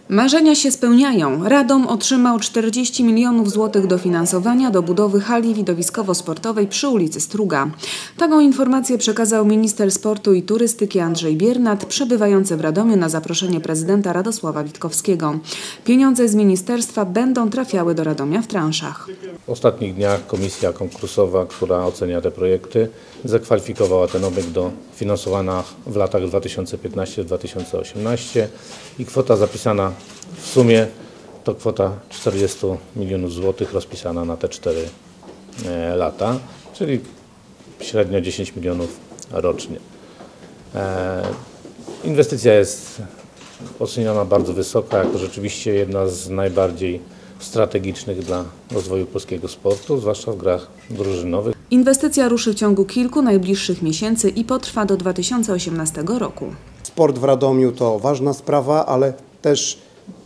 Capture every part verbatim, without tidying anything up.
Marzenia się spełniają. Radom otrzymał czterdzieści milionów złotych dofinansowania do budowy hali widowiskowo-sportowej przy ulicy Struga. Taką informację przekazał minister sportu i turystyki Andrzej Biernat, przebywający w Radomiu na zaproszenie prezydenta Radosława Witkowskiego. Pieniądze z ministerstwa będą trafiały do Radomia w transzach. W ostatnich dniach komisja konkursowa, która ocenia te projekty, zakwalifikowała ten obiekt do finansowania w latach dwa tysiące piętnastym do dwa tysiące osiemnastego i kwota zapisana w sumie to kwota czterdzieści milionów złotych rozpisana na te cztery lata, czyli średnio dziesięć milionów rocznie. Inwestycja jest oceniona bardzo wysoko, jako rzeczywiście jedna z najbardziej strategicznych dla rozwoju polskiego sportu, zwłaszcza w grach drużynowych. Inwestycja ruszy w ciągu kilku najbliższych miesięcy i potrwa do dwa tysiące osiemnastego roku. Sport w Radomiu to ważna sprawa, ale też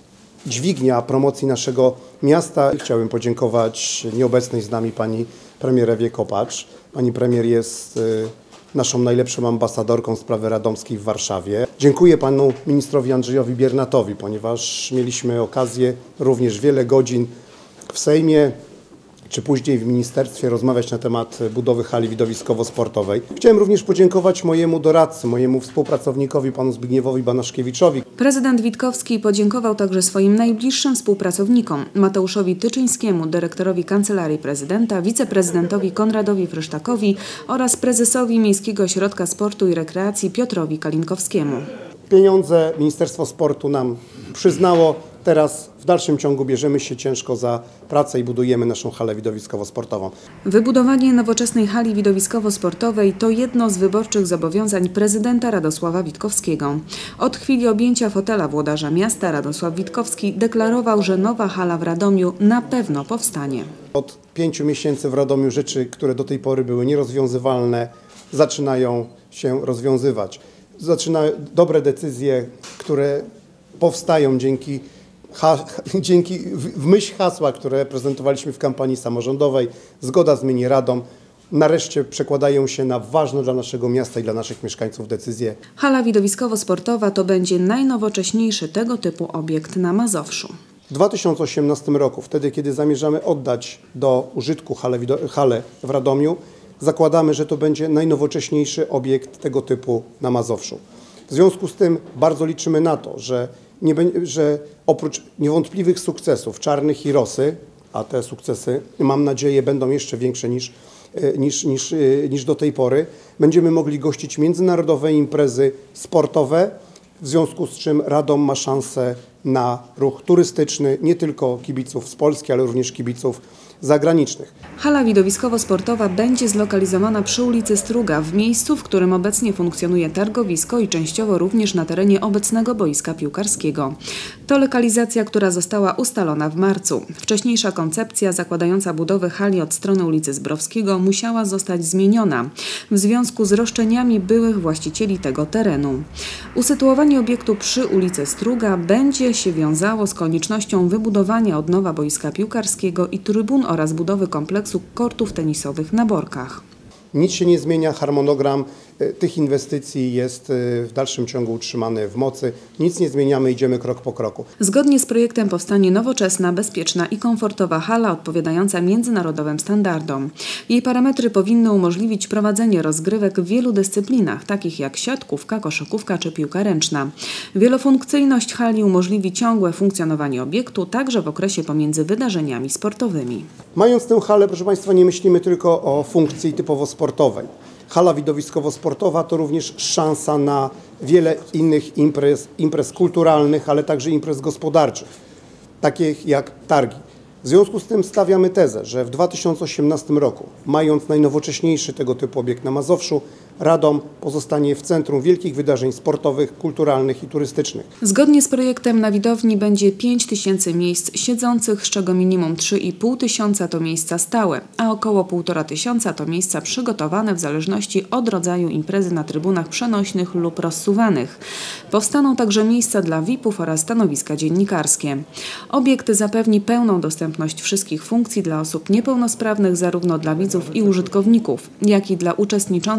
dźwignia promocji naszego miasta. Chciałbym podziękować nieobecnej z nami pani premier Ewie Kopacz. Pani premier jest naszą najlepszą ambasadorką sprawy radomskiej w Warszawie. Dziękuję panu ministrowi Andrzejowi Biernatowi, ponieważ mieliśmy okazję również wiele godzin w Sejmie czy później w ministerstwie rozmawiać na temat budowy hali widowiskowo-sportowej. Chciałem również podziękować mojemu doradcy, mojemu współpracownikowi, panu Zbigniewowi Banaszkiewiczowi. Prezydent Witkowski podziękował także swoim najbliższym współpracownikom: Mateuszowi Tyczyńskiemu, dyrektorowi Kancelarii Prezydenta, wiceprezydentowi Konradowi Frysztakowi oraz prezesowi Miejskiego Ośrodka Sportu i Rekreacji Piotrowi Kalinkowskiemu. Pieniądze Ministerstwo Sportu nam przyznało. Teraz w dalszym ciągu bierzemy się ciężko za pracę i budujemy naszą halę widowiskowo-sportową. Wybudowanie nowoczesnej hali widowiskowo-sportowej to jedno z wyborczych zobowiązań prezydenta Radosława Witkowskiego. Od chwili objęcia fotela włodarza miasta Radosław Witkowski deklarował, że nowa hala w Radomiu na pewno powstanie. Od pięciu miesięcy w Radomiu rzeczy, które do tej pory były nierozwiązywalne, zaczynają się rozwiązywać. Zaczynają dobre decyzje, które powstają dzięki Ha, dzięki w myśl hasła, które prezentowaliśmy w kampanii samorządowej, zgoda zmieni Radom, nareszcie przekładają się na ważne dla naszego miasta i dla naszych mieszkańców decyzje. Hala widowiskowo-sportowa to będzie najnowocześniejszy tego typu obiekt na Mazowszu. W dwa tysiące osiemnastym roku, wtedy kiedy zamierzamy oddać do użytku halę, halę w Radomiu, zakładamy, że to będzie najnowocześniejszy obiekt tego typu na Mazowszu. W związku z tym bardzo liczymy na to, że Nie, że oprócz niewątpliwych sukcesów Czarnych i Rosy, a te sukcesy, mam nadzieję, będą jeszcze większe niż, niż, niż, niż do tej pory, będziemy mogli gościć międzynarodowe imprezy sportowe, w związku z czym Radom ma szansę na ruch turystyczny, nie tylko kibiców z Polski, ale również kibiców zagranicznych. Hala widowiskowo-sportowa będzie zlokalizowana przy ulicy Struga, w miejscu, w którym obecnie funkcjonuje targowisko i częściowo również na terenie obecnego boiska piłkarskiego. To lokalizacja, która została ustalona w marcu. Wcześniejsza koncepcja zakładająca budowę hali od strony ulicy Zbrowskiego musiała zostać zmieniona w związku z roszczeniami byłych właścicieli tego terenu. Usytuowanie obiektu przy ulicy Struga będzie się wiązało z koniecznością wybudowania od nowa boiska piłkarskiego i trybun oraz budowy kompleksu kortów tenisowych na Borkach. Nic się nie zmienia, harmonogram tych inwestycji jest w dalszym ciągu utrzymany w mocy. Nic nie zmieniamy, idziemy krok po kroku. Zgodnie z projektem powstanie nowoczesna, bezpieczna i komfortowa hala odpowiadająca międzynarodowym standardom. Jej parametry powinny umożliwić prowadzenie rozgrywek w wielu dyscyplinach, takich jak siatkówka, koszykówka czy piłka ręczna. Wielofunkcyjność hali umożliwi ciągłe funkcjonowanie obiektu, także w okresie pomiędzy wydarzeniami sportowymi. Mając tę halę, proszę Państwa, nie myślimy tylko o funkcji typowo sportowej. Hala widowiskowo-sportowa to również szansa na wiele innych imprez, imprez kulturalnych, ale także imprez gospodarczych, takich jak targi. W związku z tym stawiamy tezę, że w dwa tysiące osiemnastym roku, mając najnowocześniejszy tego typu obiekt na Mazowszu, Radom pozostanie w centrum wielkich wydarzeń sportowych, kulturalnych i turystycznych. Zgodnie z projektem na widowni będzie pięć tysięcy miejsc siedzących, z czego minimum trzy i pół tysiąca to miejsca stałe, a około półtora tysiąca to miejsca przygotowane w zależności od rodzaju imprezy na trybunach przenośnych lub rozsuwanych. Powstaną także miejsca dla V I P ów oraz stanowiska dziennikarskie. Obiekt zapewni pełną dostępność wszystkich funkcji dla osób niepełnosprawnych, zarówno dla widzów i użytkowników, jak i dla uczestniczących w zawodach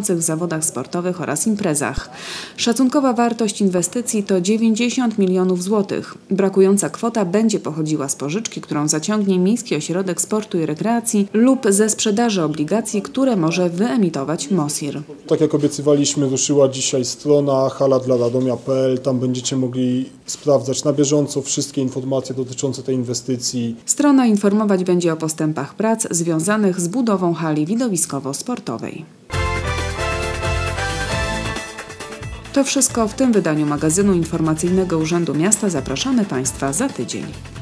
zawodach sportowych oraz imprezach. Szacunkowa wartość inwestycji to dziewięćdziesiąt milionów złotych. Brakująca kwota będzie pochodziła z pożyczki, którą zaciągnie Miejski Ośrodek Sportu i Rekreacji lub ze sprzedaży obligacji, które może wyemitować MOSIR. Tak jak obiecywaliśmy, ruszyła dzisiaj strona hala dla radomia kropka p l. Tam będziecie mogli sprawdzać na bieżąco wszystkie informacje dotyczące tej inwestycji. Strona informować będzie o postępach prac związanych z budową hali widowiskowo-sportowej. To wszystko w tym wydaniu magazynu informacyjnego Urzędu Miasta. Zapraszamy Państwa za tydzień.